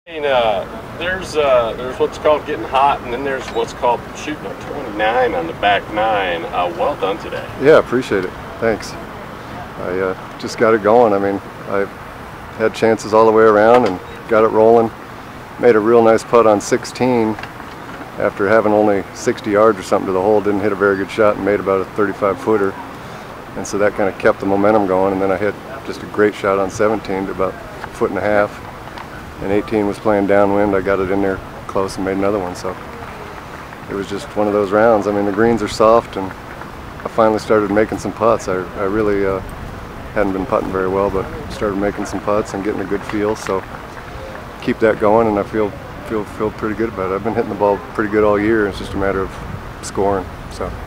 There's what's called getting hot, and then there's what's called shooting a 29 on the back nine. Well done today. Yeah, appreciate it. Thanks. I just got it going. I mean, I had chances all the way around and got it rolling. Made a real nice putt on 16 after having only 60 yards or something to the hole. Didn't hit a very good shot and made about a 35-footer. And so that kind of kept the momentum going. And then I hit just a great shot on 17 to about a foot and a half. And 18 was playing downwind. I got it in there close and made another one. So it was just one of those rounds. I mean, the greens are soft, and I finally started making some putts. I really hadn't been putting very well, but started making some putts and getting a good feel. So keep that going, and I feel pretty good about it. I've been hitting the ball pretty good all year. It's just a matter of scoring. So.